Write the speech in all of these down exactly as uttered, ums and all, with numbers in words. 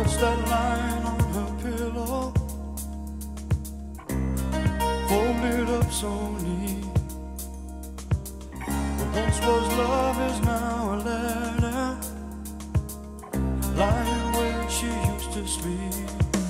What's that line on her pillow, folded up so neat? What once was love is now a letter, lying where she used to sleep.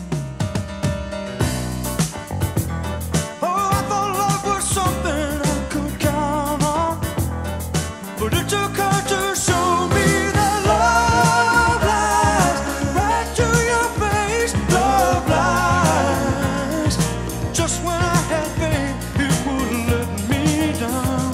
Oh, I thought love was something I could count on, but it took her to show me that love lies right to your face. Love lies. Just when I had faith, it wouldn't let me down.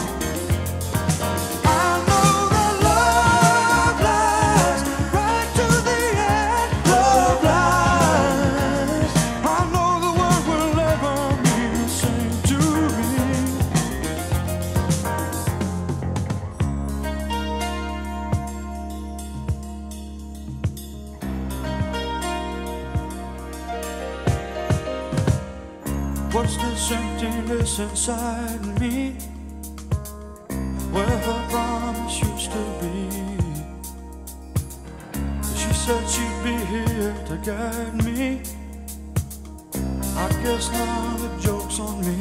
I know that love lies right to the end. Love lies. I know the world will never mean the same to me. What's this emptiness inside me, where her promise used to be? She said she'd be here to guide me. I guess now the joke's on me.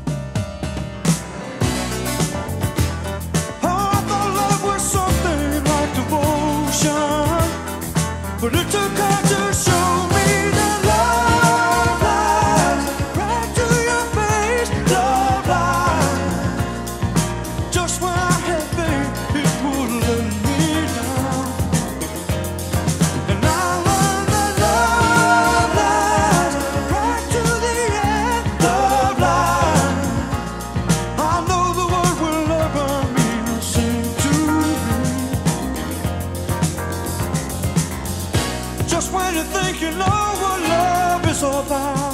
Oh, I thought love was something like devotion, but it took her to show me that love lies right to your face. Love lies. Just when I had faith, it wouldn't let me down. And I learned that love lies right to the end. Love lies. I know the word will never mean the same to me. Just when you think you know what love is all about,